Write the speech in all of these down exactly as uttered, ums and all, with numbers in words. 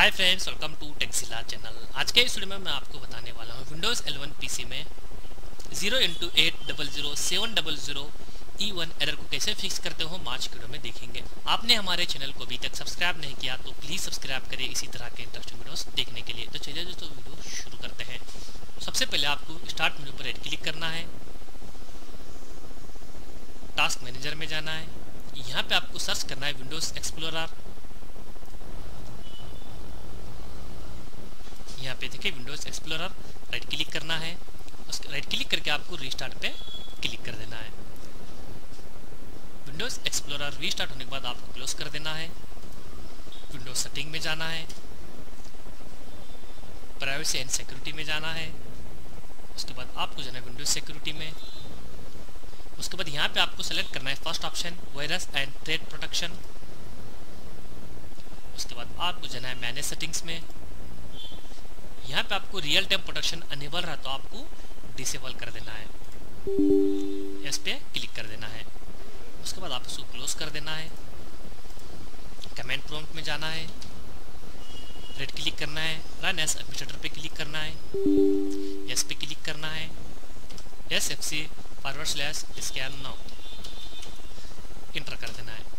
Hi friends, welcome to Texila channel. आज के इस वीडियो में मैं आपको बताने वाला हूँ विंडोज़ इलेवन पीसी में zero into eight double zero seven double zero E one error को कैसे फिक्स करते हो। आज की वीडियो में देखेंगे। आपने हमारे चैनल को अभी तक सब्सक्राइब नहीं किया तो प्लीज़ सब्सक्राइब करें इसी तरह के इंटरेस्टिंग वीडियोस देखने के लिए। तो चलिए दोस्तों वीडियो शुरू करते हैं। सबसे पहले आपको स्टार्ट मेन्यू पर राइट क्लिक करना है, टास्क मैनेजर में जाना है। यहाँ पे आपको सर्च करना है विंडोज़ एक्सप्लोरर। यहाँ पे देखिए विंडोज़ एक्सप्लोरर, राइट क्लिक करना है। उसके राइट क्लिक करके आपको रीस्टार्ट पे क्लिक कर देना है। विंडोज़ एक्सप्लोरर रीस्टार्ट होने के बाद आपको क्लोज कर देना है। विंडोज सेटिंग में जाना है, प्राइवेसी एंड सिक्योरिटी में जाना है। उसके बाद आपको जाना है विंडोज सिक्योरिटी में। उसके बाद यहाँ पे आपको सेलेक्ट करना है first option virus and threat protection. उसके बाद आपको जाना है मैनेज सेटिंग्स में। यहाँ पे आपको रियल टाइम प्रोटेक्शन अनेबल रहा तो आपको डिसेबल कर देना है, इस पे क्लिक कर देना है। उसके बाद आप इसको क्लोज कर देना है। कमेंट प्रॉम्प्ट में जाना है, राइट क्लिक करना है, रन एज एडमिनिस्ट्रेटर पे क्लिक करना है, यस पे क्लिक करना है, S F C forward slash scan now enter कर देना है।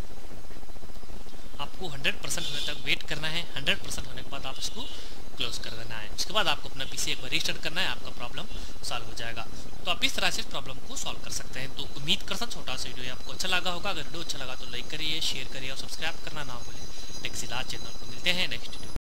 आपको हंड्रेड परसेंट होने तक वेट करना है। हंड्रेड परसेंट होने के बाद आप इसको क्लोज कर देना है। उसके बाद आपको अपना पीसी एक बार रीस्टार्ट करना है, आपका प्रॉब्लम सॉल्व हो जाएगा। तो आप इस तरह से इस प्रॉब्लम को सॉल्व कर सकते हैं। तो उम्मीद करता हूं छोटा सा वीडियो आपको अच्छा लगा होगा। अगर वीडियो अच्छा लगा तो लाइक करिए, शेयर करिए और सब्सक्राइब करना ना भूलें। टेक्सिला चैनल को मिलते हैं नेक्स्ट वीडियो।